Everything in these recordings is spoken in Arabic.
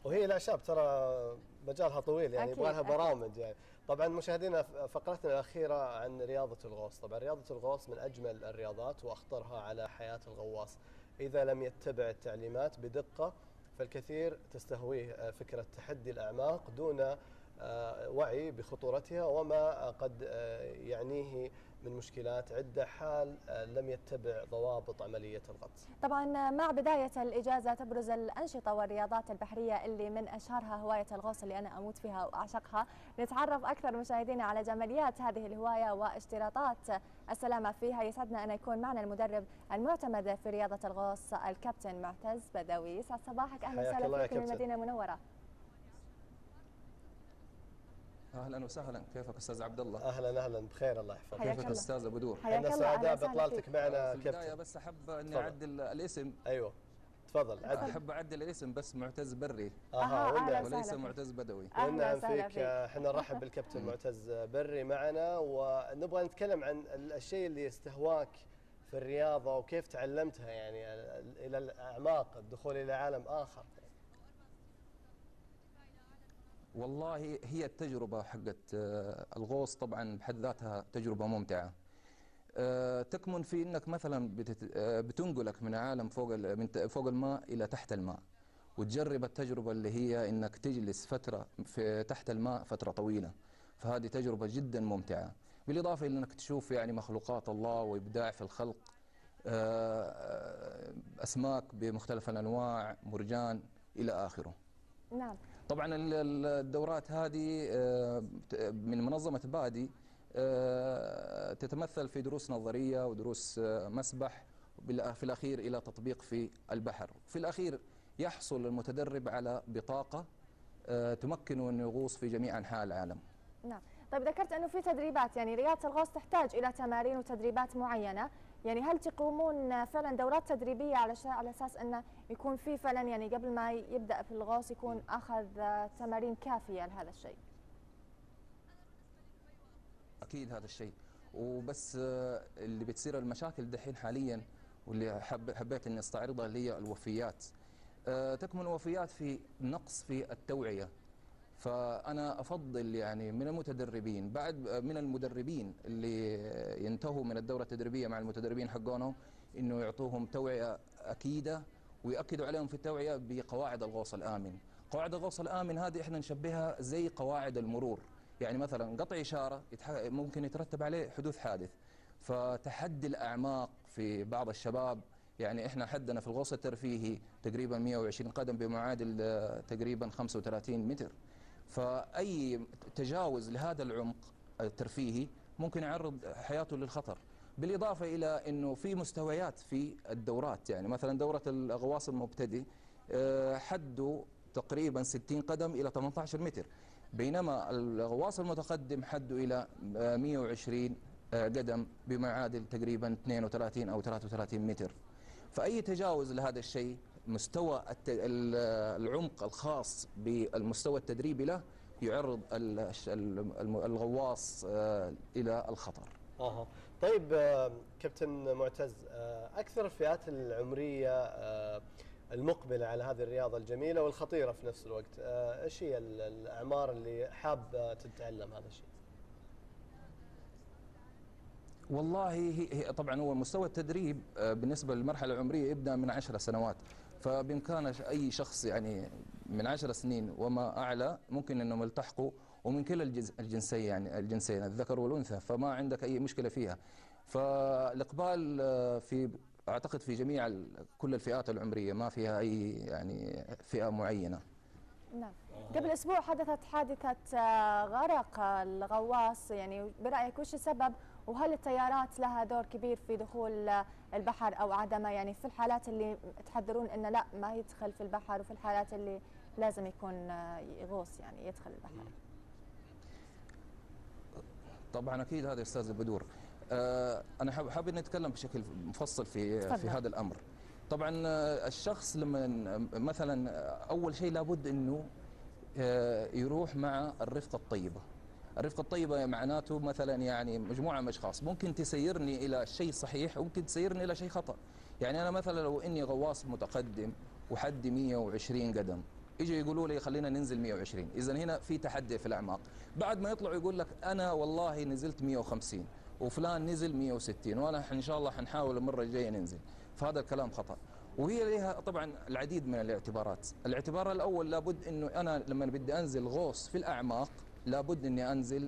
وهي الاعشاب ترى مجالها طويل، يعني يبغى لها برامج يعني. طبعا مشاهدينا، فقرتنا الاخيره عن رياضه الغوص. طبعا رياضه الغوص من اجمل الرياضات واخطرها على حياه الغواص. اذا لم يتبع التعليمات بدقه فالكثير تستهويه فكره تحدي الاعماق دون وعي بخطورتها وما قد يعنيه من مشكلات عدة حال لم يتبع ضوابط عملية الغطس. طبعا مع بداية الإجازة تبرز الأنشطة والرياضات البحرية اللي من أشهرها هواية الغوص اللي أنا أموت فيها وأعشقها. نتعرف أكثر مشاهدينا على جماليات هذه الهواية واشتراطات السلامة فيها. يسعدنا أن يكون معنا المدرب المعتمد في رياضة الغوص الكابتن معتز بدوي. يسعد صباحك، أهلا وسهلا فيك من المدينة المنورة. اهلا وسهلا، كيفك استاذ عبد الله؟ اهلا بخير، الله يحفظك. كيفك استاذ ابو دور؟ احنا سعداء باطلالتك معنا كابتن. في البدايه بس احب اني اعدل الاسم. ايوه تفضل عدل. احب اعدل الاسم بس معتز بري وليس معتز بدوي. نعم فيك. احنا نرحب بالكابتن معتز بري معنا، ونبغى نتكلم عن الشيء اللي استهواك في الرياضه وكيف تعلمتها، يعني الى الاعماق، الدخول الى عالم اخر. والله هي التجربة حقت الغوص طبعا بحد ذاتها تجربة ممتعة. تكمن في انك مثلا بتنقلك من عالم فوق الماء الى تحت الماء، وتجرب التجربة اللي هي انك تجلس فترة في تحت الماء فترة طويلة. فهذه تجربة جدا ممتعة، بالاضافة الى انك تشوف يعني مخلوقات الله وابداع في الخلق، اسماك بمختلف الانواع، مرجان الى اخره. نعم. طبعا الدورات هذه من منظمة بادي تتمثل في دروس نظرية ودروس مسبح، في الأخير إلى تطبيق في البحر. في الأخير يحصل المتدرب على بطاقة تمكنه أن يغوص في جميع أنحاء العالم. نعم. طيب ذكرت أنه في تدريبات، يعني رياضة الغوص تحتاج إلى تمارين وتدريبات معينة، يعني هل تقومون فعلا دورات تدريبية على أساس أنه يكون في فعلا يعني قبل ما يبدأ في الغوص يكون أخذ تمارين كافية لهذا الشيء؟ أكيد هذا الشيء، وبس اللي بتصير المشاكل دحين حاليا واللي حبيت أني استعرضها اللي هي الوفيات. تكمن الوفيات في نقص في التوعية. فأنا أفضل يعني من المتدربين بعد من المدربين اللي ينتهوا من الدورة التدريبية مع المتدربين حقونهم إنه يعطوهم توعية أكيدة، ويأكدوا عليهم في التوعية بقواعد الغوص الآمن. قواعد الغوص الآمن هذه إحنا نشبهها زي قواعد المرور، يعني مثلا قطع إشارة ممكن يترتب عليه حدوث حادث. فتحدي الأعماق في بعض الشباب، يعني احنا حدنا في الغوص الترفيهي تقريبا 120 قدم بمعادل تقريبا 35 متر. فأي تجاوز لهذا العمق الترفيهي ممكن يعرض حياته للخطر. بالإضافة إلى أنه في مستويات في الدورات، يعني مثلا دورة الغواص المبتدئ حده تقريبا 60 قدم إلى 18 متر، بينما الغواص المتقدم حده إلى 120 قدم بمعادل تقريبا 32 أو 33 متر. فأي تجاوز لهذا الشيء مستوى العمق الخاص بالمستوى التدريبي له يعرض الغواص إلى الخطر. طيب كابتن معتز، أكثر الفئات العمرية المقبلة على هذه الرياضة الجميلة والخطيرة في نفس الوقت، إيش هي الأعمار اللي حاب تتعلم هذا الشيء؟ والله هي طبعا هو مستوى التدريب بالنسبة للمرحلة العمرية يبدأ من 10 سنوات، فبإمكان أي شخص يعني من 10 سنين وما أعلى ممكن أنهم يلتحقوا، ومن كلا الجنسين، يعني الجنسين الذكر والأنثى، فما عندك أي مشكلة فيها. فالإقبال أعتقد في جميع كل الفئات العمرية، ما فيها أي يعني فئة معينة. نعم. قبل أسبوع حدثت حادثة غرق الغواص، يعني برأيك وش السبب؟ وهل التيارات لها دور كبير في دخول البحر أو عدمه؟ يعني في الحالات اللي تحذرون إنه لا ما يدخل في البحر، وفي الحالات اللي لازم يكون يغوص يعني يدخل البحر. طبعا أكيد هذا أستاذ بدور. أنا حابب نتكلم بشكل مفصل في هذا الأمر. طبعا الشخص لما مثلا أول شيء لابد أنه يروح مع الرفقة الطيبة. الرفقة الطيبة معناته مثلا يعني مجموعة من أشخاص ممكن تسيرني إلى شيء صحيح وممكن تسيرني إلى شيء خطأ. يعني أنا مثلا لو إني غواص متقدم وحدي 120 قدم يجي يقولوا لي خلينا ننزل 120. اذا هنا في تحدي في الاعماق. بعد ما يطلعوا يقول لك انا والله نزلت 150 وفلان نزل 160 وانا ان شاء الله حنحاول المره الجايه ننزل، فهذا الكلام خطا. وهي لها طبعا العديد من الاعتبارات. الاعتبار الاول لابد انه انا لما بدي انزل غوص في الاعماق لابد اني انزل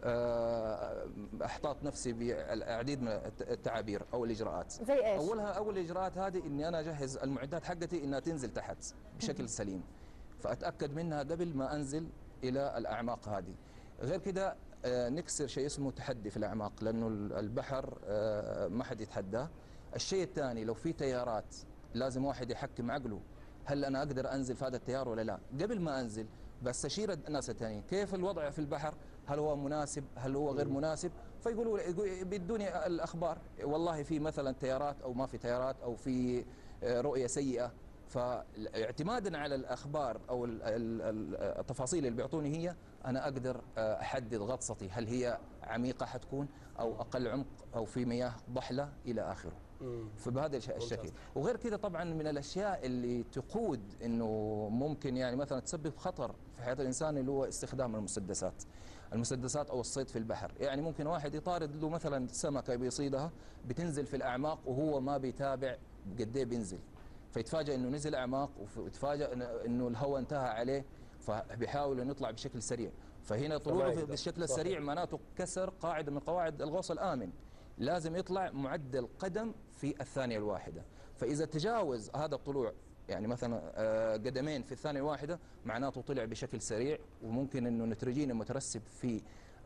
احتاط نفسي بالعديد من التعابير او الاجراءات. زي ايش؟ اول الاجراءات هذه اني انا اجهز المعدات حقتي انها تنزل تحت بشكل سليم، فاتاكد منها قبل ما انزل الى الاعماق هذه. غير كده نكسر شيء اسمه تحدي في الاعماق، لانه البحر ما حد يتحداه. الشيء الثاني لو في تيارات لازم واحد يحكم عقله، هل انا اقدر انزل في هذا التيار ولا لا؟ قبل ما انزل بستشير الناس الثانيين كيف الوضع في البحر، هل هو مناسب، هل هو غير مناسب، فيقولوا بيدوني الاخبار، والله في مثلا تيارات او ما في تيارات او في رؤيه سيئه. فاعتمادا على الاخبار او التفاصيل اللي بيعطوني هي انا اقدر احدد غطستي، هل هي عميقه حتكون او اقل عمق او في مياه ضحله الى اخره. فبهذا الشكل. وغير كذا طبعا من الاشياء اللي تقود انه ممكن يعني مثلا تسبب خطر في حياه الانسان اللي هو استخدام المسدسات او الصيد في البحر. يعني ممكن واحد يطارد له مثلا سمكه بيصيدها بتنزل في الاعماق وهو ما بيتابع قد ايه بينزل، فيتفاجئ انه نزل اعماق ويتفاجئ انه الهواء انتهى عليه، فبيحاول انه يطلع بشكل سريع. فهنا طلوعه بالشكل السريع معناته كسر قاعده من قواعد الغوص الامن. لازم يطلع معدل قدم في الثانيه الواحده، فاذا تجاوز هذا الطلوع يعني مثلا قدمين في الثانيه الواحده معناته طلع بشكل سريع، وممكن انه النيتروجين المترسب في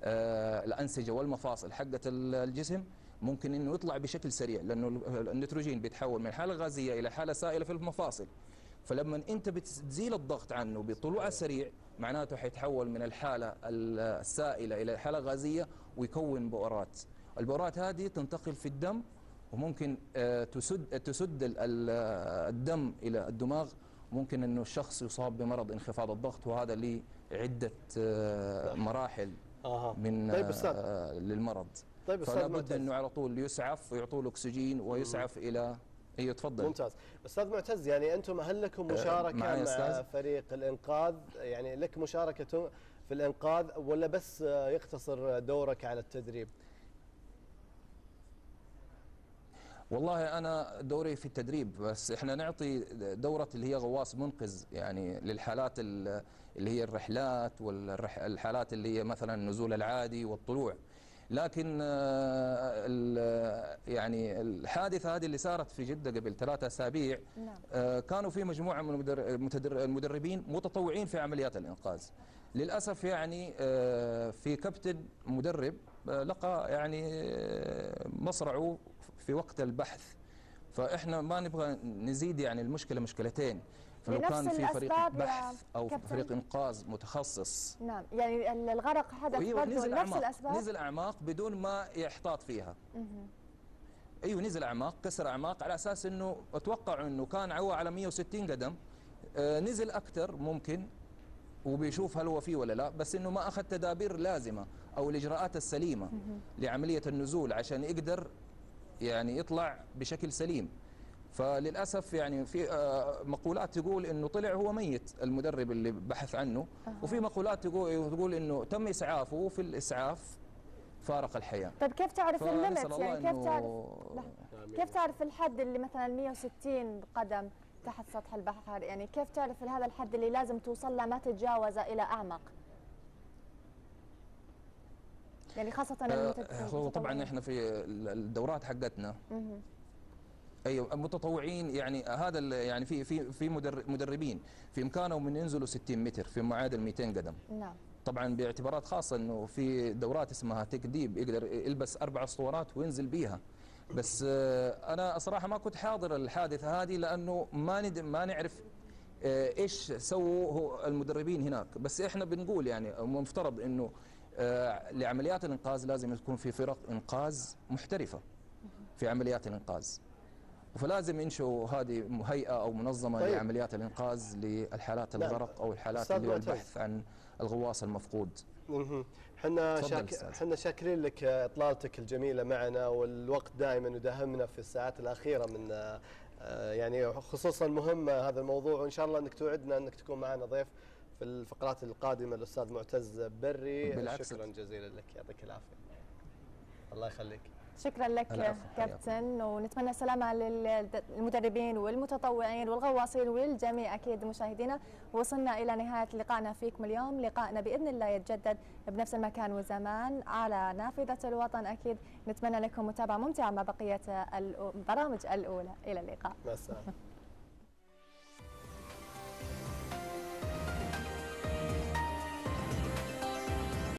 الانسجه والمفاصل حقه الجسم ممكن انه يطلع بشكل سريع، لانه النيتروجين بيتحول من حاله غازيه الى حاله سائله في المفاصل. فلما انت بتزيل الضغط عنه بطلوع السريع معناته حيتحول من الحاله السائله الى حاله غازيه ويكون بؤرات. البؤرات هذه تنتقل في الدم وممكن تسد الدم الى الدماغ، ممكن انه الشخص يصاب بمرض انخفاض الضغط، وهذا ليه عده مراحل من للمرض. طيب فلا بد انه على طول يسعف ويعطوا له اكسجين ويسعف الى. ايوه تفضل. ممتاز. استاذ معتز، يعني انتم هل لكم مشاركه مع فريق الانقاذ؟ يعني لك مشاركه في الانقاذ ولا بس يقتصر دورك على التدريب؟ والله انا دوري في التدريب، بس احنا نعطي دوره اللي هي غواص منقذ يعني للحالات اللي هي الرحلات والحالات اللي هي مثلا النزول العادي والطلوع. لكن يعني الحادثه هذه اللي صارت في جده قبل 3 أسابيع كانوا في مجموعه من المدربين متطوعين في عمليات الانقاذ. للاسف يعني في كابتن مدرب لقى يعني مصرعه في وقت البحث، فاحنا ما نبغى نزيد يعني المشكله مشكلتين. فلو كان في فريق بحث او فريق انقاذ متخصص. نعم، يعني الغرق حدث برضه نفس الاسباب. نزل اعماق بدون ما يحتاط فيها. ايوه نزل اعماق، كسر اعماق على اساس انه اتوقع انه كان عوى على 160 قدم، نزل اكثر ممكن وبيشوف هل هو فيه ولا لا، بس انه ما اخذ تدابير لازمه او الاجراءات السليمه لعمليه النزول عشان يقدر يعني يطلع بشكل سليم. فللاسف يعني في مقولات تقول انه طلع هو ميت المدرب اللي بحث عنه، وفي مقولات تقول انه تم اسعافه وفي الاسعاف فارق الحياه. طيب كيف تعرف الليمت؟ يعني كيف تعرف الحد اللي مثلا 160 قدم تحت سطح البحر؟ يعني كيف تعرف هذا الحد اللي لازم توصل له ما تتجاوز الى اعمق؟ يعني خاصه هو طبعا احنا في الدورات حقتنا ايوه متطوعين، يعني هذا يعني في مدربين في امكانهم من ينزلوا 60 متر في معادل 200 قدم. نعم. طبعا باعتبارات خاصه انه في دورات اسمها تكديب يقدر يلبس 4 اسطوانات وينزل بيها. بس انا صراحه ما كنت حاضر الحادثه هذه لانه ما نعرف ايش سووا المدربين هناك، بس احنا بنقول يعني مفترض انه لعمليات الانقاذ لازم تكون في فرق انقاذ محترفه في عمليات الانقاذ، فلازم ينشئوا هذه هيئه او منظمه لعمليات الانقاذ للحالات الغرق او الحالات اللي هو البحث عن الغواص المفقود. احنا شاكرين لك اطلالتك الجميله معنا، والوقت دائما يداهمنا في الساعات الاخيره من يعني خصوصا مهم هذا الموضوع، وان شاء الله انك توعدنا انك تكون معنا ضيف في الفقرات القادمه الاستاذ معتز بري. بالعكس. شكرا جزيلا لك، يعطيك العافيه. الله يخليك. شكرا لك كابتن، ونتمنى السلامة للمدربين والمتطوعين والغواصين والجميع أكيد مشاهدينا. وصلنا إلى نهاية لقائنا فيكم اليوم، لقائنا بإذن الله يتجدد بنفس المكان والزمان على نافذة الوطن أكيد. نتمنى لكم متابعة ممتعة مع بقية البرامج الأولى. إلى اللقاء. مع السلامة.